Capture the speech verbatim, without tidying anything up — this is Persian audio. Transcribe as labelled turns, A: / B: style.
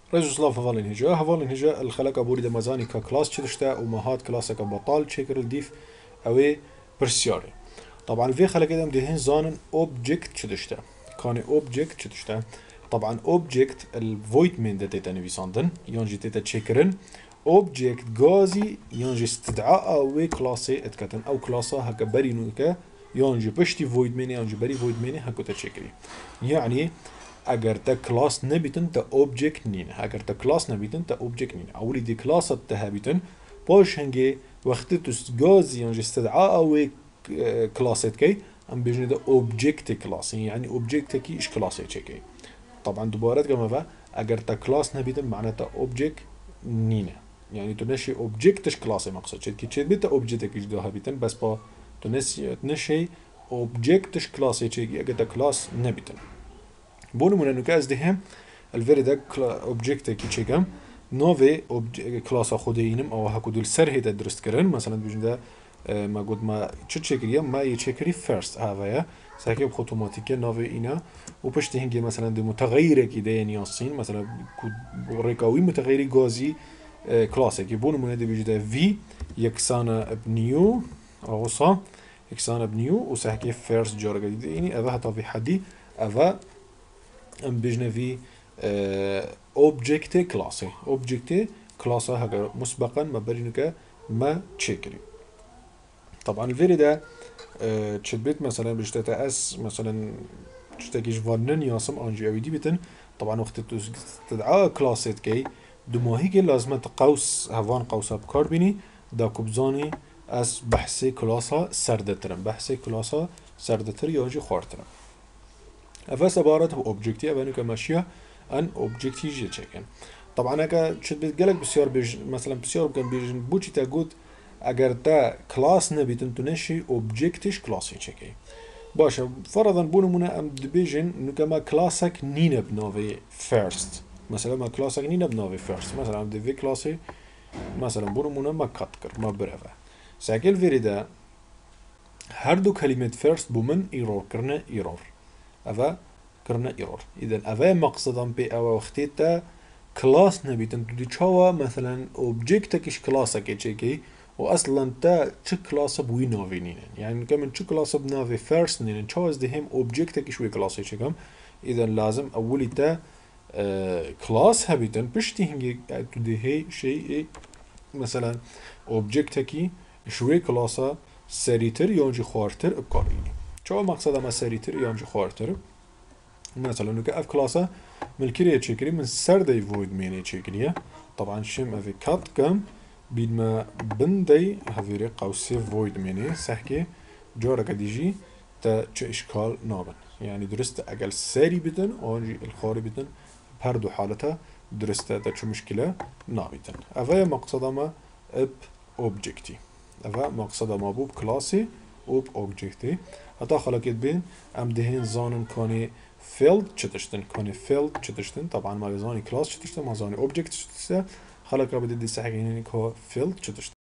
A: رجل سلاف هفالين هجا هفالين هجا الخلق بوري دمزاني ككلاس تشتشتا ومهات كلاسك بطال تشكر الديف اوي برسياري. طبعا في خلق ادم دهين زانن اوبجكت تشتشتا كان اوبجكت تشتشتا. طبعا اوبجكت الفويد من داتا نفيساندن يونجي تيتا تشكرن اوبجكت غازي يونجي استدعاء اوي كلاسي اتكتن او كلاسا هكا بري نوكا يونجي بشتي فويد مني يونجي بري فويد مني هكو تشكري. يعني اگر تا كلاس نبيتن تا اوبجكت نينه اگر تا كلاس نبيتن تا اوبجكت نينه اولي دي كلاس تهبيتن باش هنگي وقت تس غازي يونجي استدعاء اوي كلاسات كي ام بيجن ده اوبجكت كلاس يعني اوبجكت كي ايش كلاس تشكي. طبعا دوباره كما فا اگر تا كلاس نبيتن معناتها اوبجكت نينه يعني تنشي اوبجكتش كلاس مقصد شد كي تشد بيتا اوبجكت كي جدوها بيتن بس با تنسي تنشي اوبجكتش كلاس تشكي اگر تا كلاس نبيتن بونو من انه كاز دهم الفيري ده اوبجكت كي تشيكم نوفي كلاس خودينم او هكو دول سر هيدا درست كرن مثلا بيجن ده ما قد ما تشيكريا ما يتشيكري فيرست هذا ساكيب اوتوماتيكيا نوفي اينا وبشتي هنجي مثلا دي متغيره كي ده ياسين مثلا ريكاوي متغيري غازي كلاس كي بونو من هذا بيجي ده في يكسانا بنيو او صا يكسانا بنيو وساكيب فيرست جورا جديد يعني هذا حتى في حدي هذا ام بيجنا في اوبجكت كلاسي اوبجكت كلاسه هكا مسبقا ما برينك ما تشيكري. طبعا الفيري ده تشبيت مثلا بجتتا اس مثلا تشتكيش فانن ياسم انجي او دي بيتن طبعا وقت تدعى كلاسات كي دماهي كي لازم قوس هفان قوسها بكار بيني دا كبزاني اس بحثي كلاسها سردترم بحثي كلاسها سردتر ياجي خوارترم. افاس عبارت هو اوبجكتي افانو كماشيه ان اوبجكتي جي تشيكن. طبعا هكا شد بتقلك بسيار بيج مثلا بسيار كان بيجن بوشي تاقود اگر تا كلاس نبيتن تنشي اوبجكتش كلاس تشيكي. باشا فرضا بونو منا ام دبيجن انو كما كلاسك نينا بنوفي فيرست مثلا ما كلاسك نينا بنوفي فيرست مثلا ام دي كلاسي مثلا بونو منا ما كاتكر ما برافا ساكل فيريدا هر دو كلمة فيرست بومن ايرور كرنا ايرور افا كرنا ايرور. اذا افا مقصدا بي او وقتيتا كلاس نبيتن تدي تشاوا مثلا اوبجكتكش كلاسك تشيكي واصلا تا تش كلاس بوي نوفي نينن يعني كمان تش كلاس بنوفي فيرست نينن تشاوز دهم اوبجكتكش وي كلاس تشيكم. اذا لازم اولي تا آه كلاس هبيتن بشتي هنجي تدي هي شيء مثلا اوبجكتكي شوي كلاسا سريتر يونجي خوارتر بكاريني شو مقصد ما سريتر يونجي خوارتر مثلا انه كاف كلاسا من الكريه تشيكري من سردي فويد ميني تشيكريه طبعا شم افي كات كم بيد ما بندي هذيري قوسي فويد ميني سحكي جورا كديجي تا تش اشكال نابن يعني درست اقل ساري بتن اونجي الخاري بتن بهردو حالتها درست تا تش مشكله نابتن. افا مقصد ما اب اوبجكتي افا مقصد ما بوب كلاسي وب اوبجكتي حتى خلقت بين ام دهين زانن كوني فيلد تشتشتن كوني فيلد تشتشتن طبعا ما زاني كلاس تشتشتن ما زاني اوبجكت تشتشتن خلق بدي دي سحكي هنا كو فيلد تشتشتن.